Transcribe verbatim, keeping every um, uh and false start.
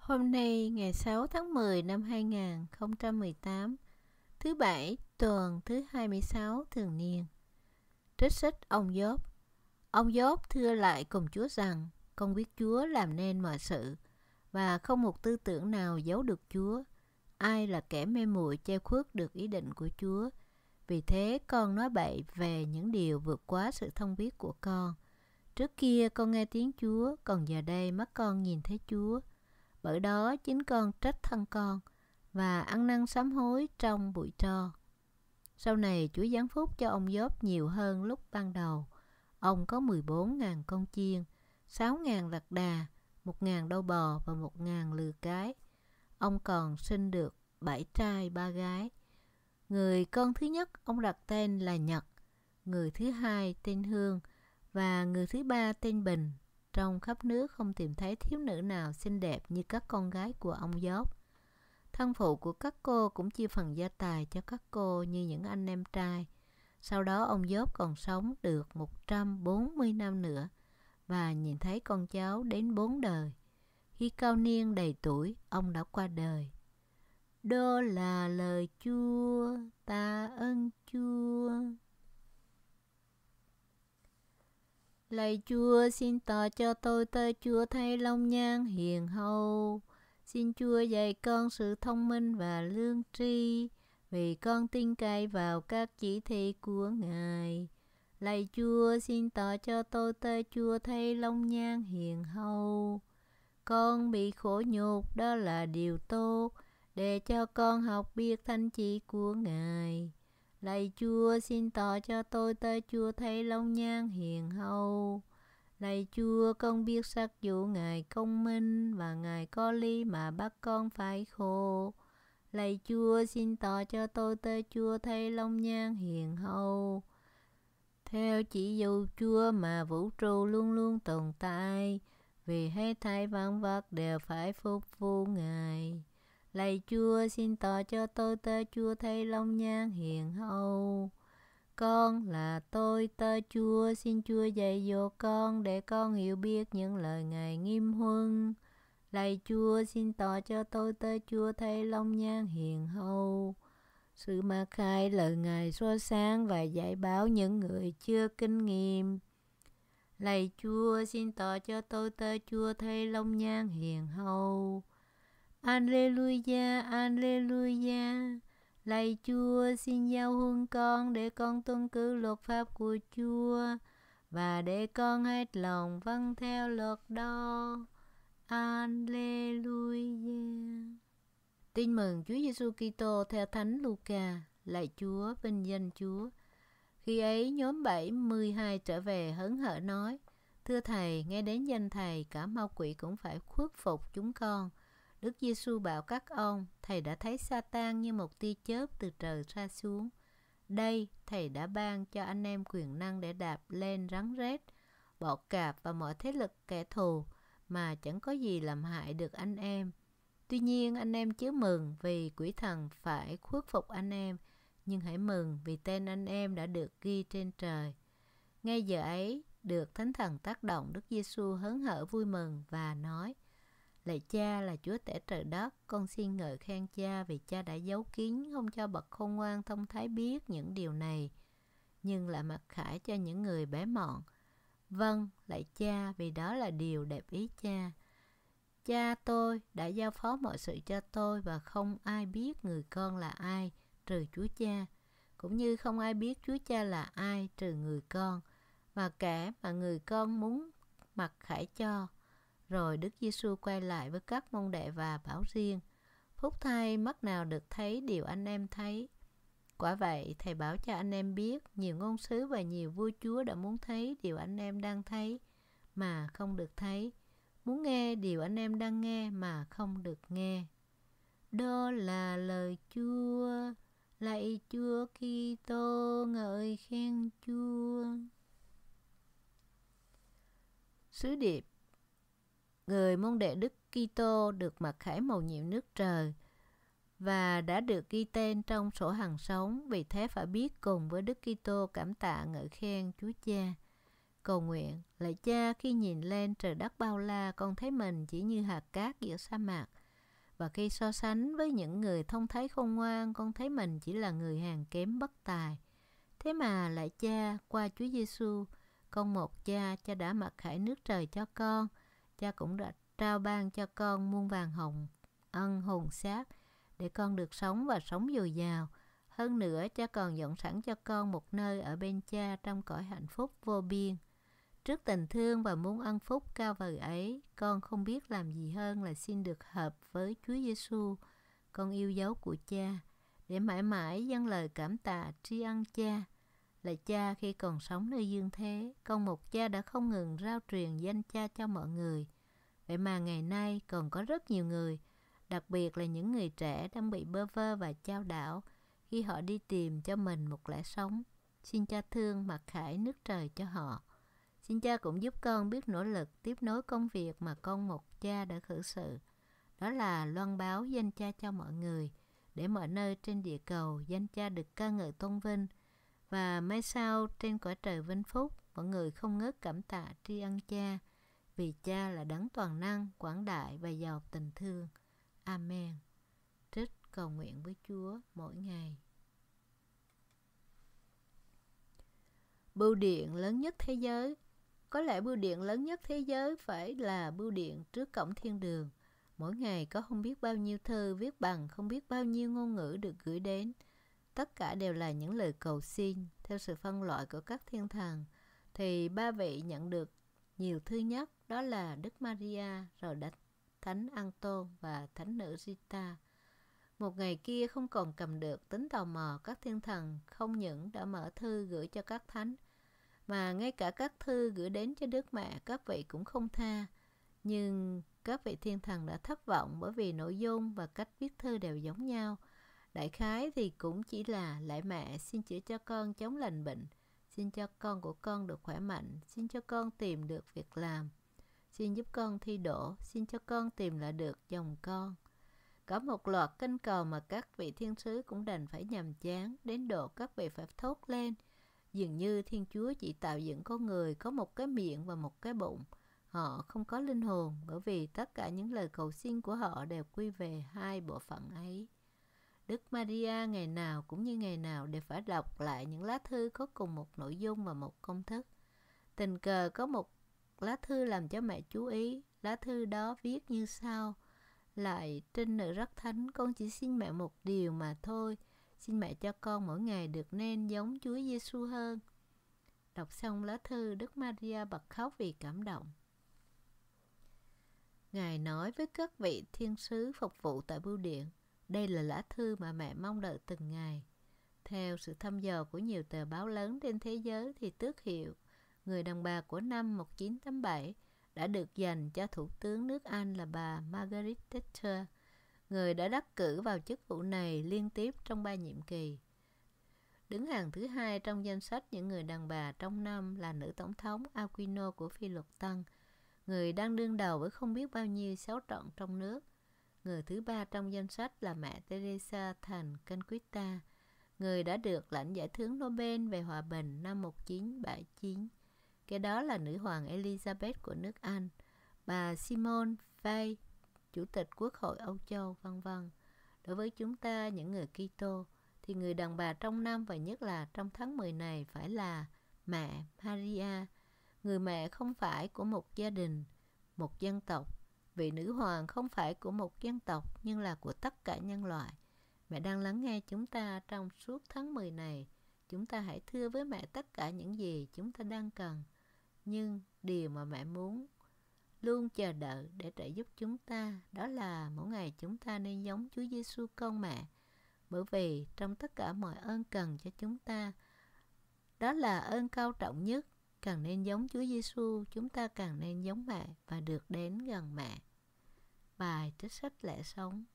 Hôm nay ngày sáu tháng mười năm hai nghìn không trăm mười tám, thứ Bảy, tuần thứ hai mươi sáu thường niên. Trích sách ông Gióp. Ông Gióp thưa lại cùng Chúa rằng, con biết Chúa làm nên mọi sự, và không một tư tưởng nào giấu được Chúa. Ai là kẻ mê muội che khuất được ý định của Chúa? Vì thế con nói bậy về những điều vượt quá sự thông biết của con. Trước kia con nghe tiếng Chúa, còn giờ đây mắt con nhìn thấy Chúa. Bởi đó chính con trách thân con và ăn năn sám hối trong bụi tro. Sau này Chúa giáng phúc cho ông Gióp nhiều hơn lúc ban đầu. Ông có mười bốn nghìn con chiên, sáu nghìn lạc đà, một nghìn đâu bò và một nghìn lừa cái. Ông còn sinh được bảy trai ba gái. Người con thứ nhất ông đặt tên là Nhật, người thứ hai tên Hương và người thứ ba tên Bình. Trong khắp nước không tìm thấy thiếu nữ nào xinh đẹp như các con gái của ông Gióp. Thân phụ của các cô cũng chia phần gia tài cho các cô như những anh em trai. Sau đó ông Gióp còn sống được một trăm bốn mươi năm nữa và nhìn thấy con cháu đến bốn đời. Khi cao niên đầy tuổi, ông đã qua đời. Đó là lời Chúa, tạ ơn Chúa. Lạy Chúa, xin tỏ cho tôi tớ Chúa thấy long nhan hiền hậu. Xin Chúa dạy con sự thông minh và lương tri, vì con tin cậy vào các chỉ thị của Ngài. Lạy Chúa, xin tỏ cho tôi tớ Chúa thấy long nhan hiền hậu. Con bị khổ nhục, đó là điều tốt, để cho con học biết thánh chỉ của Ngài. Lạy Chúa, xin tỏ cho tôi tớ Chúa thấy long nhan hiền hậu. Lạy Chúa, con biết sắc dụ Ngài công minh và Ngài có lý mà bắt con phải khổ. Lạy Chúa, xin tỏ cho tôi tớ Chúa thấy long nhan hiền hậu. Theo chỉ dụ Chúa mà vũ trụ luôn luôn tồn tại, vì hết thảy vạn vật đều phải phục vụ Ngài. Lạy Chúa, xin tỏ cho tôi tớ Chúa thấy long nhan hiền hậu. Con là tôi tớ Chúa, xin Chúa dạy dỗ con để con hiểu biết những lời Ngài nghiêm huân. Lạy Chúa, xin tỏ cho tôi tớ Chúa thấy long nhan hiền hậu. Sự mặc khai lời Ngài soi sáng và dạy bảo những người chưa kinh nghiệm. Lạy Chúa, xin tỏ cho tôi tớ Chúa thấy long nhan hiền hậu. Alleluia, Alleluia. Lạy Chúa, xin giao huân con để con tuân cử luật pháp của Chúa và để con hết lòng vâng theo luật đó. Alleluia. Tin mừng Chúa Giêsu Kitô theo Thánh Luca. Lạy Chúa, vinh danh Chúa. Khi ấy nhóm bảy mươi hai trở về hớn hở nói: Thưa Thầy, nghe đến danh Thầy, cả ma quỷ cũng phải khuất phục chúng con. Đức Giêsu bảo các ông: Thầy đã thấy Sa-tan như một tia chớp từ trời ra xuống. Đây, Thầy đã ban cho anh em quyền năng để đạp lên rắn rết, bọ cạp và mọi thế lực kẻ thù, mà chẳng có gì làm hại được anh em. Tuy nhiên anh em chớ mừng vì quỷ thần phải khuất phục anh em, nhưng hãy mừng vì tên anh em đã được ghi trên trời. Ngay giờ ấy, được Thánh Thần tác động, Đức Giêsu hớn hở vui mừng và nói: Lạy Cha là Chúa tể trời đất, con xin ngợi khen Cha vì Cha đã giấu kín, không cho bậc khôn ngoan thông thái biết những điều này, nhưng lại mặc khải cho những người bé mọn. Vâng, lạy Cha, vì đó là điều đẹp ý Cha. Cha tôi đã giao phó mọi sự cho tôi và không ai biết người con là ai trừ Chúa Cha, cũng như không ai biết Chúa Cha là ai trừ người con, và kẻ mà người con muốn mặc khải cho. Rồi Đức Giêsu quay lại với các môn đệ và bảo riêng: Phúc thay mắt nào được thấy điều anh em thấy. Quả vậy, Thầy bảo cho anh em biết, nhiều ngôn sứ và nhiều vua chúa đã muốn thấy điều anh em đang thấy mà không được thấy, muốn nghe điều anh em đang nghe mà không được nghe. Đó là lời Chúa. Lạy Chúa Kitô, ngợi khen Chúa. Sứ điệp. Người môn đệ Đức Kitô được mặc khải màu nhiệm nước trời và đã được ghi tên trong sổ hằng sống, vì thế phải biết cùng với Đức Kitô cảm tạ ngợi khen Chúa Cha. Cầu nguyện, lạy Cha, khi nhìn lên trời đất bao la, con thấy mình chỉ như hạt cát giữa sa mạc. Và khi so sánh với những người thông thái khôn ngoan, con thấy mình chỉ là người hèn kém bất tài. Thế mà lạy Cha, qua Chúa Giêsu, con một Cha, Cha đã mặc khải nước trời cho con. Cha cũng đã trao ban cho con muôn vàng hồng ân hồn xác để con được sống và sống dồi dào. Hơn nữa, Cha còn dọn sẵn cho con một nơi ở bên Cha trong cõi hạnh phúc vô biên. Trước tình thương và muôn ân phúc cao vời ấy, con không biết làm gì hơn là xin được hợp với Chúa Giêsu, con yêu dấu của Cha, để mãi mãi dâng lời cảm tạ tri ân Cha. Lạy Cha, khi còn sống nơi dương thế, con một Cha đã không ngừng rao truyền danh Cha cho mọi người. Vậy mà ngày nay còn có rất nhiều người, đặc biệt là những người trẻ đang bị bơ vơ và chao đảo khi họ đi tìm cho mình một lẽ sống. Xin Cha thương mặc khải nước trời cho họ. Xin Cha cũng giúp con biết nỗ lực tiếp nối công việc mà con một Cha đã khởi sự. Đó là loan báo danh Cha cho mọi người, để mọi nơi trên địa cầu danh Cha được ca ngợi tôn vinh. Và mai sau trên cõi trời vinh phúc, mọi người không ngớt cảm tạ tri ân Cha, vì Cha là đấng toàn năng, quảng đại và giàu tình thương. Amen. Trích cầu nguyện với Chúa mỗi ngày. Bưu điện lớn nhất thế giới. Có lẽ bưu điện lớn nhất thế giới phải là bưu điện trước cổng thiên đường. Mỗi ngày có không biết bao nhiêu thư viết bằng không biết bao nhiêu ngôn ngữ được gửi đến. Tất cả đều là những lời cầu xin. Theo sự phân loại của các thiên thần, thì ba vị nhận được nhiều thư nhất, đó là Đức Maria, rồi đã Thánh Anton và Thánh nữ Rita. Một ngày kia không còn cầm được tính tò mò, các thiên thần không những đã mở thư gửi cho các thánh, mà ngay cả các thư gửi đến cho Đức Mẹ các vị cũng không tha. Nhưng các vị thiên thần đã thất vọng bởi vì nội dung và cách viết thư đều giống nhau. Đại khái thì cũng chỉ là: lạy Mẹ, xin chữa cho con chống lành bệnh, xin cho con của con được khỏe mạnh, xin cho con tìm được việc làm, xin giúp con thi đỗ, xin cho con tìm lại được chồng con. Có một loạt kinh cầu mà các vị thiên sứ cũng đành phải nhàm chán, đến độ các vị phải thốt lên. Dường như Thiên Chúa chỉ tạo dựng con người có một cái miệng và một cái bụng. Họ không có linh hồn, bởi vì tất cả những lời cầu xin của họ đều quy về hai bộ phận ấy. Đức Maria ngày nào cũng như ngày nào đều phải đọc lại những lá thư có cùng một nội dung và một công thức. Tình cờ có một lá thư làm cho mẹ chú ý. Lá thư đó viết như sau: Lại trinh nữ rất thánh, con chỉ xin mẹ một điều mà thôi. Xin mẹ cho con mỗi ngày được nên giống Chúa Giêsu hơn. Đọc xong lá thư, Đức Maria bật khóc vì cảm động. Ngài nói với các vị thiên sứ phục vụ tại bưu điện: đây là lá thư mà mẹ mong đợi từng ngày. Theo sự thăm dò của nhiều tờ báo lớn trên thế giới, thì tước hiệu người đàn bà của năm một nghìn chín trăm tám mươi bảy đã được dành cho Thủ tướng nước Anh là bà Margaret Thatcher, người đã đắc cử vào chức vụ này liên tiếp trong ba nhiệm kỳ. Đứng hàng thứ hai trong danh sách những người đàn bà trong năm là nữ tổng thống Aquino của Phi Luật Tân, người đang đương đầu với không biết bao nhiêu xáo trộn trong nước. Người thứ ba trong danh sách là mẹ Teresa Thành Calcutta, người đã được lãnh giải thưởng Nobel về hòa bình năm một nghìn chín trăm bảy mươi chín. Cái đó là nữ hoàng Elizabeth của nước Anh, bà Simone Weil, chủ tịch Quốc hội Âu Châu, vân vân. Đối với chúng ta, những người Kitô, thì người đàn bà trong năm và nhất là trong tháng mười này phải là mẹ Maria, người mẹ không phải của một gia đình, một dân tộc. Vị nữ hoàng không phải của một dân tộc nhưng là của tất cả nhân loại. Mẹ đang lắng nghe chúng ta trong suốt tháng mười này. Chúng ta hãy thưa với mẹ tất cả những gì chúng ta đang cần. Nhưng điều mà mẹ muốn luôn chờ đợi để trợ giúp chúng ta, đó là mỗi ngày chúng ta nên giống Chúa Giêsu con mẹ. Bởi vì trong tất cả mọi ơn cần cho chúng ta, đó là ơn cao trọng nhất. Càng nên giống Chúa Giêsu, chúng ta càng nên giống mẹ và được đến gần mẹ. Bài trích sách lẽ sống.